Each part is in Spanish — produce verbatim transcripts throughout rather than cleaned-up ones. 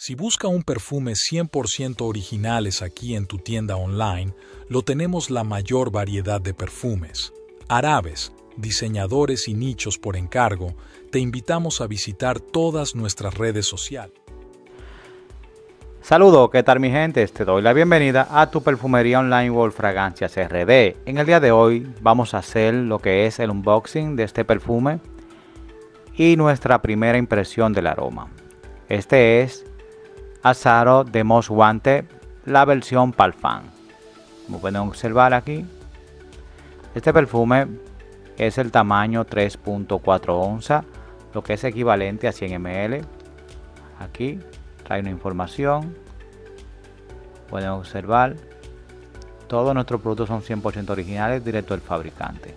Si busca un perfume cien por ciento originales aquí en tu tienda online, lo tenemos la mayor variedad de perfumes. Árabes, diseñadores y nichos por encargo, te invitamos a visitar todas nuestras redes sociales. Saludos, ¿qué tal mi gente? Te doy la bienvenida a tu perfumería online World Fragancias R D. En el día de hoy vamos a hacer lo que es el unboxing de este perfume y nuestra primera impresión del aroma. Este es Azzaro The Most Wanted, la versión Parfum. Como pueden observar aquí, este perfume es el tamaño tres punto cuatro onzas, lo que es equivalente a cien mililitros. Aquí trae una información, pueden observar, todos nuestros productos son cien por ciento originales, directo del fabricante.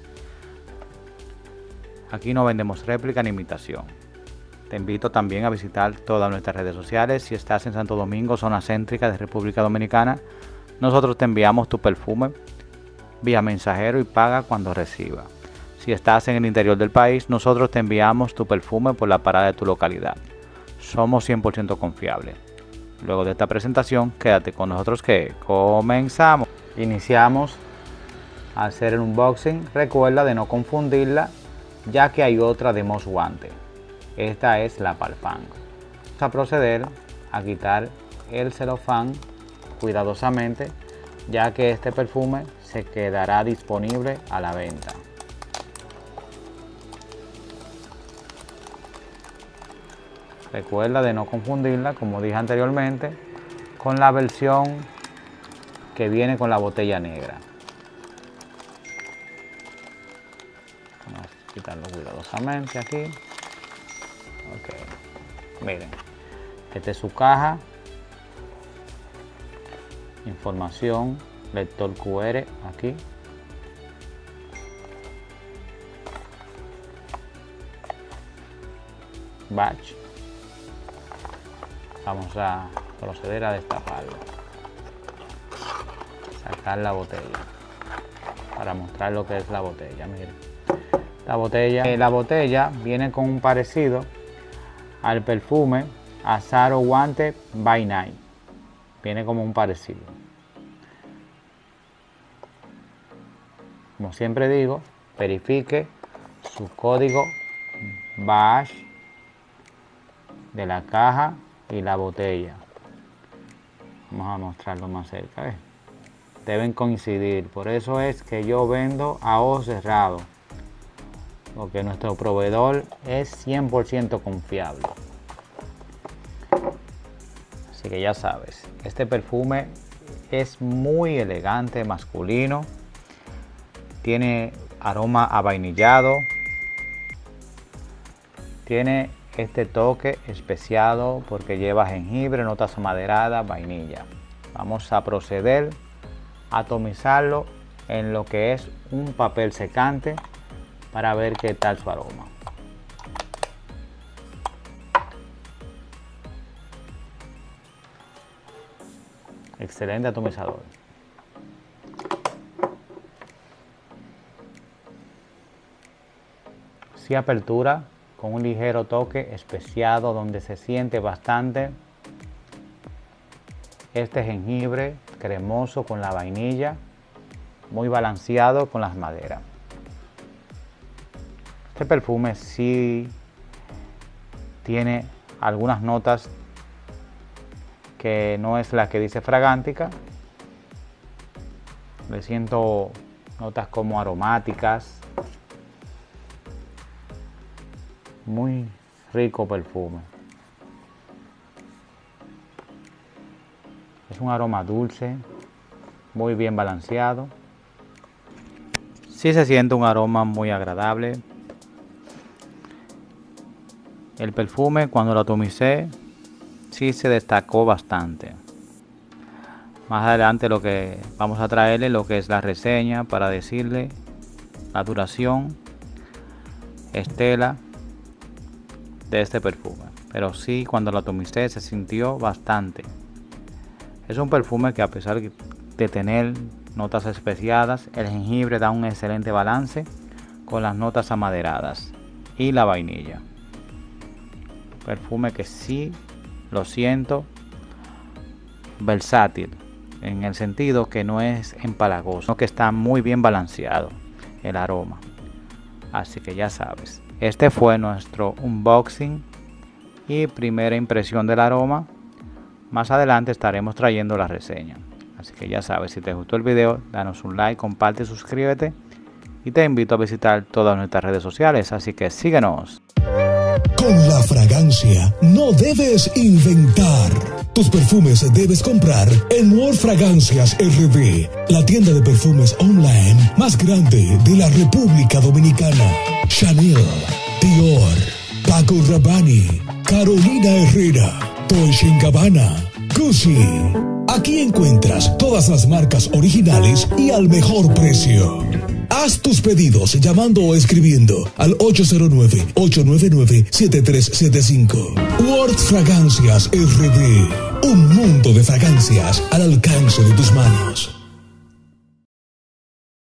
Aquí no vendemos réplica ni imitación. Te invito también a visitar todas nuestras redes sociales. Si estás en Santo Domingo, zona céntrica de República Dominicana, nosotros te enviamos tu perfume vía mensajero y paga cuando reciba. Si estás en el interior del país, nosotros te enviamos tu perfume por la parada de tu localidad. Somos cien por ciento confiables. Luego de esta presentación, quédate con nosotros que comenzamos. Iniciamos a hacer el unboxing. Recuerda de no confundirla, ya que hay otra de Most Wanted. Esta es la Parfum. Vamos a proceder a quitar el celofán cuidadosamente, ya que este perfume se quedará disponible a la venta. Recuerda de no confundirla, como dije anteriormente, con la versión que viene con la botella negra. Vamos a quitarlo cuidadosamente aquí. Ok, miren, esta es su caja, información, lector Q R aquí. Batch. Vamos a proceder a destaparlo, sacar la botella para mostrar lo que es la botella. Miren, la botella, eh, la botella viene con un parecido al perfume Azzaro Wanted by Night. Viene como un parecido. Como siempre digo, verifique su código batch de la caja y la botella. Vamos a mostrarlo más cerca. ¿eh? Deben coincidir. Por eso es que yo vendo a ojos cerrados, porque nuestro proveedor es cien por ciento confiable. Así que ya sabes, este perfume es muy elegante, masculino, tiene aroma a vainillado, tiene este toque especiado porque lleva jengibre, notas amaderadas, vainilla. Vamos a proceder a atomizarlo en lo que es un papel secante para ver qué tal su aroma. Excelente atomizador. Sí, apertura con un ligero toque especiado donde se siente bastante este jengibre cremoso con la vainilla, muy balanceado con las maderas. Este perfume sí tiene algunas notas que no es la que dice Fragántica. Le siento notas como aromáticas. Muy rico perfume. Es un aroma dulce, muy bien balanceado. Sí se siente un aroma muy agradable. El perfume, cuando lo atomicé, sí se destacó bastante. Más adelante lo que vamos a traerle lo que es la reseña para decirle la duración, estela de este perfume. Pero sí, cuando lo atomicé se sintió bastante. Es un perfume que, a pesar de tener notas especiadas, el jengibre da un excelente balance con las notas amaderadas y la vainilla. Perfume que sí lo siento versátil, en el sentido que no es empalagoso, sino que está muy bien balanceado el aroma. Así que ya sabes, este fue nuestro unboxing y primera impresión del aroma. Más adelante estaremos trayendo la reseña. Así que ya sabes, si te gustó el video, danos un like, comparte, suscríbete y te invito a visitar todas nuestras redes sociales, así que síguenos. Con la fragancia no debes inventar. Tus perfumes debes comprar en World Fragancias R D, la tienda de perfumes online más grande de la República Dominicana. Chanel, Dior, Paco Rabanne, Carolina Herrera, Dolce and Gabbana, Gucci. Aquí encuentras todas las marcas originales y al mejor precio. Haz tus pedidos llamando o escribiendo al ocho cero nueve, ocho nueve nueve, siete tres siete cinco. World Fragancias R D, un mundo de fragancias al alcance de tus manos.